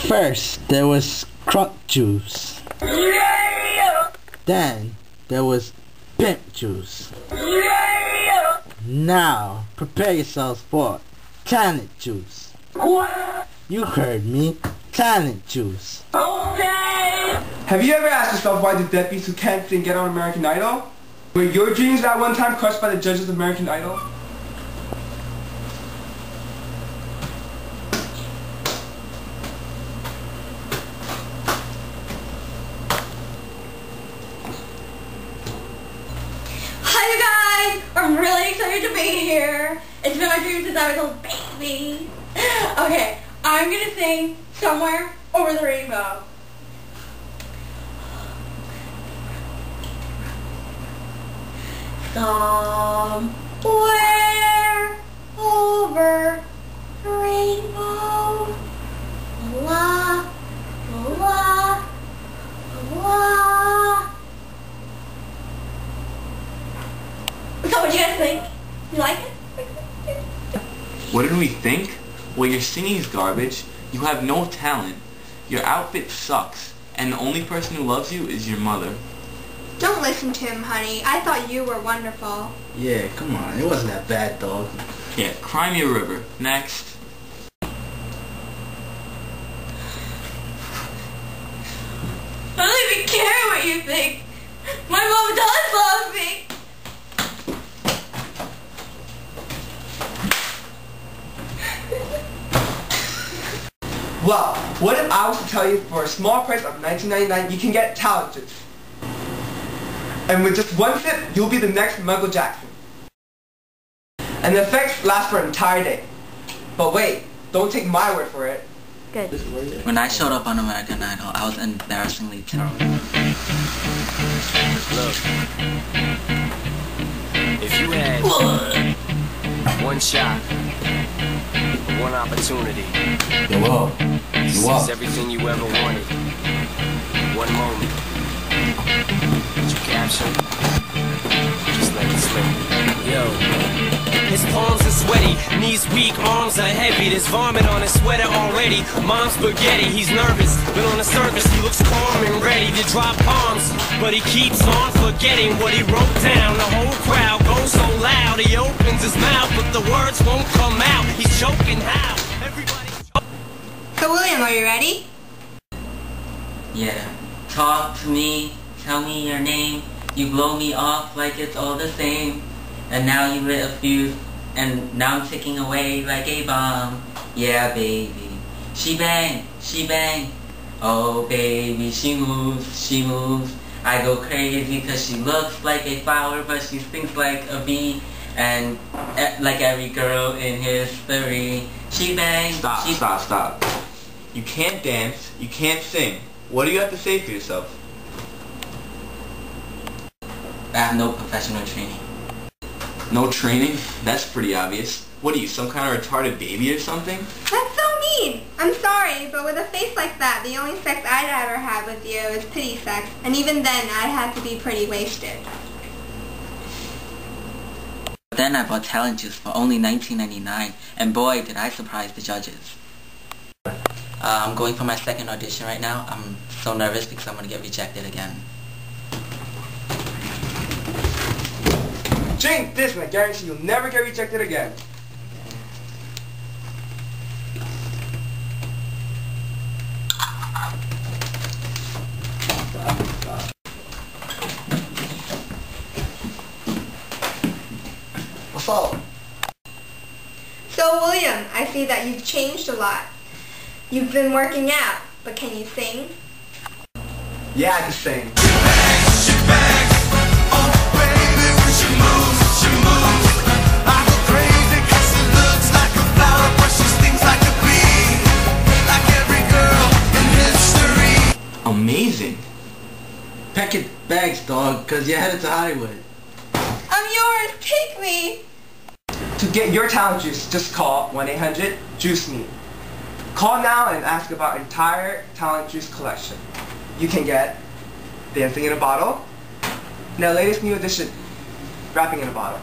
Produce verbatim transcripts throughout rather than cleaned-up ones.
First, there was crunk juice. Yeah. Then, there was pimp juice. Yeah. Now, prepare yourselves for talent juice. What? You heard me. Talent juice. Okay. Have you ever asked yourself why the deadbeats who can't sing get on American Idol? Were your dreams at one time crushed by the judges of American Idol? Hi you guys! I'm really excited to be here. It's been my dream since I was a baby. Okay, I'm gonna sing Somewhere Over the Rainbow. Somewhere over the rainbow, la, la, la. So what do you guys think? You like it? What did we think? Well, your singing is garbage, you have no talent, your outfit sucks, and the only person who loves you is your mother. Don't listen to him, honey. I thought you were wonderful. Yeah, come on. It wasn't that bad, dog. Yeah, cry me a river. Next. I don't even care what you think. My mom does love me. Well, what if I was to tell you for a small price of nineteen ninety-nine you can get talent juice? And with just one sip, you'll be the next Michael Jackson. And the effects last for an entire day. But wait, don't take my word for it. Good. When I showed up on American Idol, I was embarrassingly terrible. Look, if you had one shot, one opportunity, Yo, whoa. to seize everything you ever wanted, one moment, did you capture? Just let it slip. Yo. His palms are sweaty, knees weak, arms are heavy. There's vomit on his sweater already. Mom's spaghetti, he's nervous, but on the surface he looks calm and ready to drop bombs. But he keeps on forgetting what he wrote down. The whole crowd goes so loud, he opens his mouth, but the words won't come out. He's choking how? Everybody's choking. So William, are you ready? Yeah. Talk to me, tell me your name. You blow me off like it's all the same. And now you lit a fuse, and now I'm ticking away like a bomb. Yeah, baby. She bang, she bang. Oh, baby, she moves, she moves. I go crazy cause she looks like a flower, but she stinks like a bee. And eh, like every girl in history. She bang, Stop, she stop, stop. You can't dance, you can't sing. What do you have to say for yourself? I have no professional training. No training? That's pretty obvious. What are you, some kind of retarded baby or something? That's so mean. I'm sorry, but with a face like that, the only sex I'd ever have with you is pity sex. And even then, I'd have to be pretty wasted. Then I bought talent juice for only nineteen ninety-nine, and boy did I surprise the judges. Uh, I'm going for my second audition right now. I'm so nervous because I'm going to get rejected again. Drink this and I guarantee you'll never get rejected again. What's up? So William, I see that you've changed a lot. You've been working out, but can you sing? Yeah, I can sing. Amazing. Pack your bags, dog, cause you're headed to Hollywood. I'm yours, take me! To get your talent juice, just call one eight hundred juice me. Call now and ask about our entire talent juice collection. You can get Dancing in a Bottle, and our latest new edition, Rapping in a Bottle.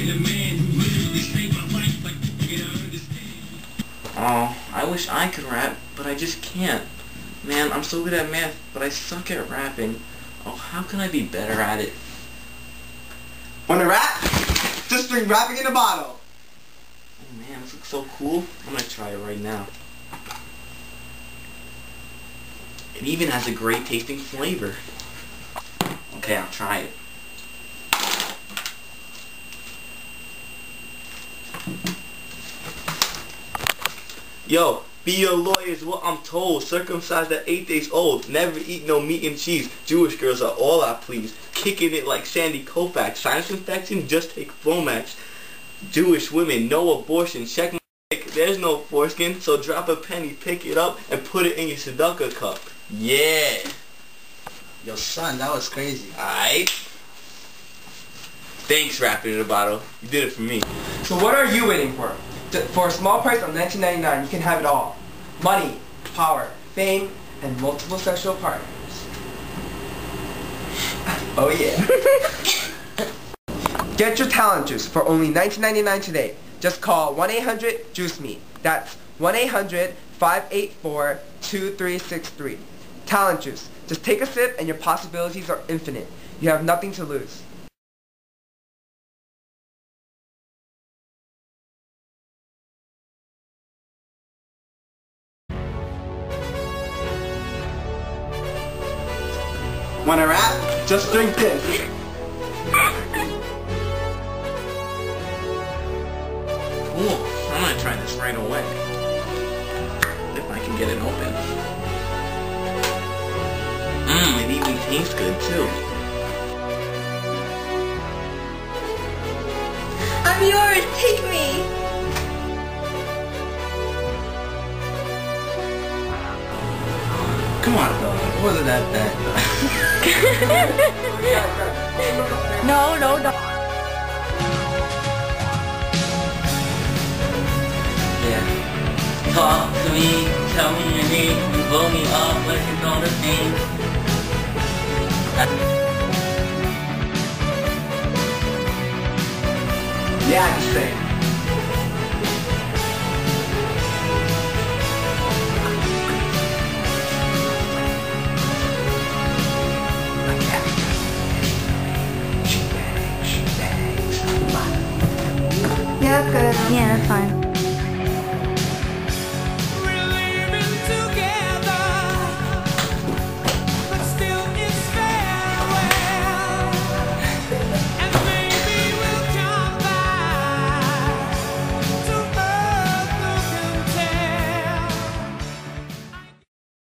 Oh, I wish I could rap, but I just can't. Man, I'm so good at math, but I suck at rapping. Oh, how can I be better at it? Wanna rap? Just drink rapping in a bottle. Oh man, this looks so cool. I'm gonna try it right now. It even has a great tasting flavor. Okay, I'll try it. Yo, be a lawyer is what I'm told. Circumcised at eight days old. Never eat no meat and cheese. Jewish girls are all I please. Kicking it like Sandy Koufax. Sinus infection, just take Flomax. Jewish women, no abortion. Check my dick. There's no foreskin, so drop a penny, pick it up, and put it in your tzedakah cup. Yeah. Yo, son, that was crazy. Alright. Thanks, Rapping in a Bottle. You did it for me. So what are you waiting for? Th- For a small price of nineteen ninety-nine, you can have it all. Money, power, fame, and multiple sexual partners. Oh yeah. Get your talent juice for only nineteen ninety-nine today. Just call one eight hundred juice me. That's one eight hundred, five eight four, two three six three. Talent juice. Just take a sip and your possibilities are infinite. You have nothing to lose. Wanna rap? Just drink this. Cool. I'm gonna try this right away. If I can get it open. Mmm, it even tastes good too. I'm yours, take me. Come on, dog. It wasn't that bad. No, no, no. Yeah. Talk to me, tell me your name, you blow me off like it's all the same. Yeah, just say. Yeah, good. Yeah, that's fine.